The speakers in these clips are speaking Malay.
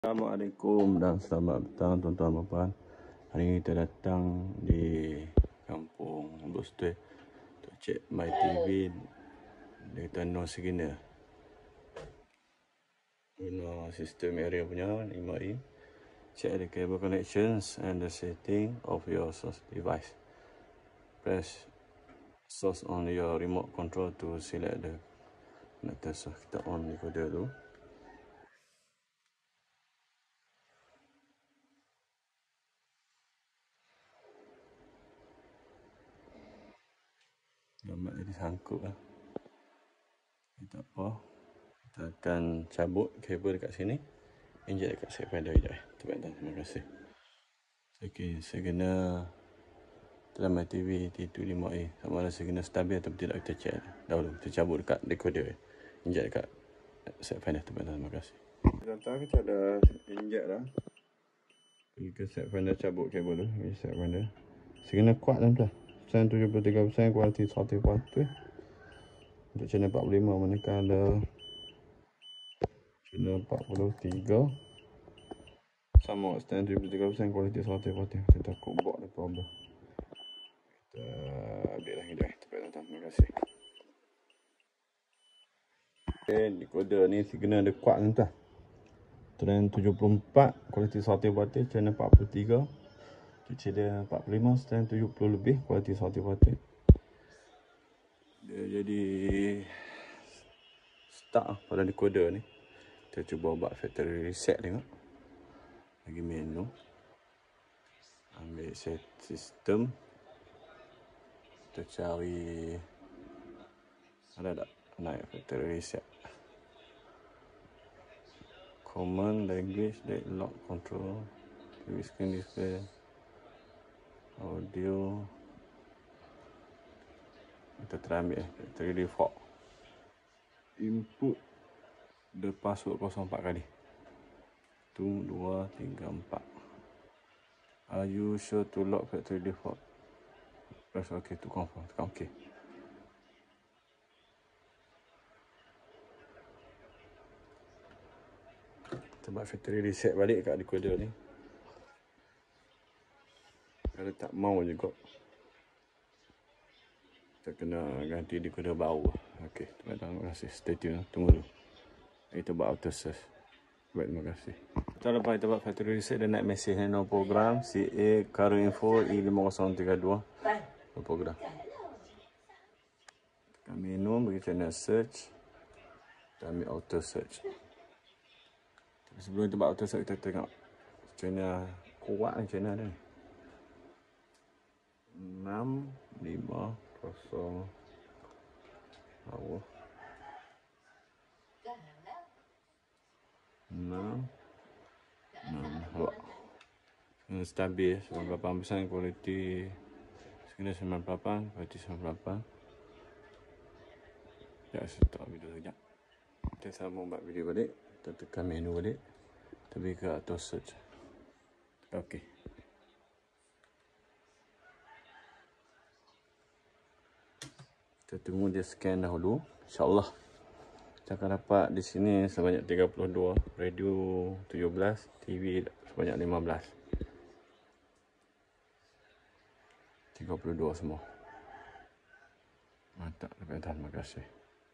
Assalamualaikum dan selamat petang tuan-tuan dan puan. Hari ini kita datang di kampung Bustwe untuk cek My TV di Tanah Segina. Guna sistem area punya 5i. Check the cable connections and the setting of your source device. Press source on your remote control to select the connector. So kita on decoder dulu. Gambar jadi sangkut lah. Tak apa. Kita akan cabut kabel dekat sini. Injek dekat set pada sekejap. Terima kasih. Okey, saya kena dalam My TV T25A. Sama ada saya kena stabil atau tidak, kita check dahulu. Kita cabut dekat decoder. Injek dekat set finder. Terima kasih. Datang kita ada injek dah. Pergi ke set finder, cabut kabel tu. Pergi set finder. Saya kena kuat tuan-tuan. 73% kualiti 100%. Untuk channel 45 manakala ada channel 43 sama stand 73% kualiti 100%. Kita takut bot ada problem. Kita update lagi dah. Terima kasih. Okay, decoder ni signal ada kuat tuan-tuan. Trend 74 kualiti 100%, channel 43 channel 45, stand 70 lebih kualiti 100%. Dia jadi stuck pada decoder ni. Kita cuba buat factory reset tengok. Lagi menu. Ambil set sistem. Kita cari ada tak naik factory reset. Command language, lock control, TV screen display, audio. Kita try ambil factory default. Input the password 04 kali. 1, 2, 3, 4. Are you sure to lock factory default? Press OK to confirm. Tekan OK. Kita buat factory reset balik kat decoder ni. Kalau tak mau juga, kita kena ganti decoder baru. Okey, terima kasih. Stay tune. Tunggu dulu. Kita buat auto search. Baik, terima kasih. Kita lepas kita buat factory reset dan naik mesej no program CA current info E5032. No program. Tekan menu, bagi channel search. Kita ambil auto search. Sebelum kita buat auto search, kita tengok channel kuat ni channel ni. 650 bawah 6 stabil 98% kualiti sekena 98 kualiti 98. Ya, stop video sekejap. Kita sambung buat video balik. Kita tekan menu balik. Kita pergi ke auto search. Okey. Kita tunggu dia scan dahulu. InsyaAllah kita akan dapat di sini sebanyak 32, radio 17, TV sebanyak 15. 32 semua. Mantap, terima kasih.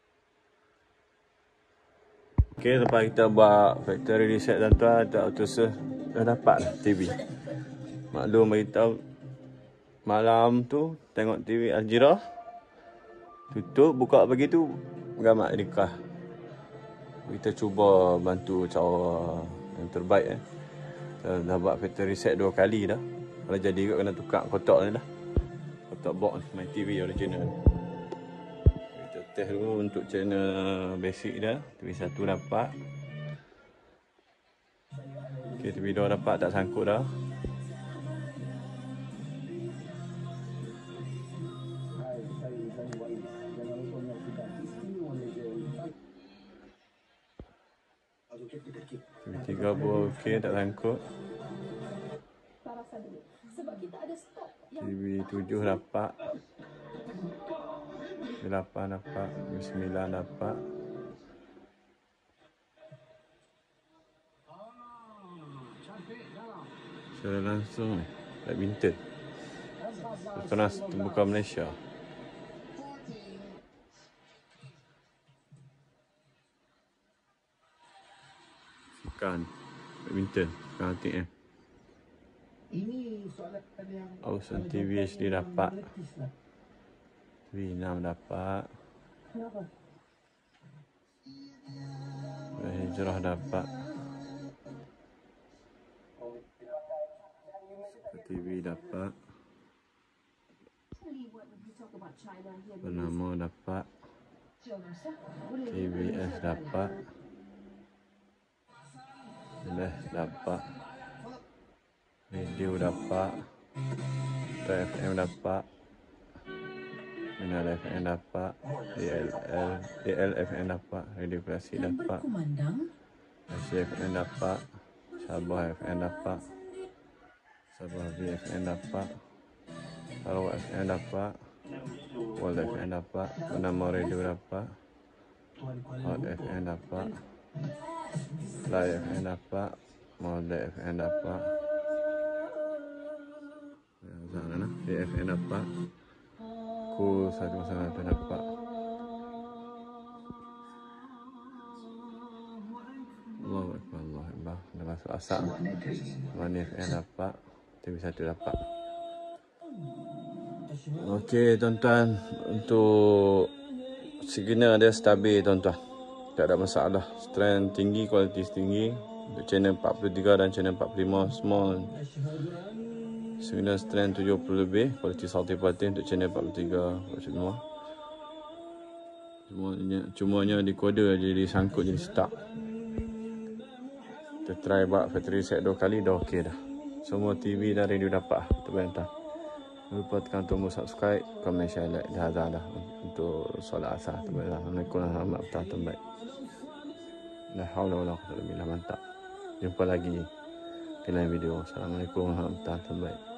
Okey, lepas kita buat factory reset tuan-tuan, kita auto search, dah dapat TV. Maklum beritahu malam tu tengok TV Al Jazeera. Tutup, buka begitu gamak nikah. Kita cuba bantu cara yang terbaik. Kita dah buat factory reset 2 kali dah. Kalau jadi juga kena tukar kotak ni dah. Kotak box My TV original. Kita test dulu untuk channel basic dah. TV 1 dapat. Okay, TV 2 dapat, tak sangkut dah. TV 3 pun okey, tak sangkut. TV 7 dapat. TV 8 dapat. TV 9 dapat. Secara langsung ni, badminton. Petronas Terbuka Malaysia. Sukan badminton, sukan hati Ini soalan yang Ausan TV HD dapat. TV 6 dapat. Kenapa? Hijrah dapat. TV dapat. Bernama dapat. TVS dapat. Les dapat. Radio dapat. FM dapat. Minal FM dapat. DL FM dapat. Radio Klasik dapat. FM dapat. Sabah FM dapat. Sabah BFM dapat. Sarawak FM dapat. World FM dapat. Bernama Radio dapat. Hot FM dapat. Live FM dapat. Molde FM dapat. BFM dapat. Cool 101 dapat. Allahu Akbar, Allahu Akbar. Dah masuk asap. Mani FM dapat. TV1 dapat. Okey tuan-tuan, untuk signal dia stabil tuan-tuan. Tak ada masalah. Strength tinggi, kualiti tinggi. Untuk channel 43 dan channel 45 small. Signal strength 70 lebih, kualiti salty party untuk channel 43, 45. Cumanya decoder je disangkut jadi stuck. Kita try buat factory reset 2 kali dah okey dah. Semua TV dan radio dapat. Terbayang. Jangan lupa tekan tombol subscribe, komen, share, like. Dah dah untuk solat asar. Terbayang. Assalamualaikum warahmatullahi wabarakatuh. Terbaik. La haula wala quwwata illa billah. Mantap. Jumpa lagi di lain video. Assalamualaikum warahmatullahi wabarakatuh. Terbaik.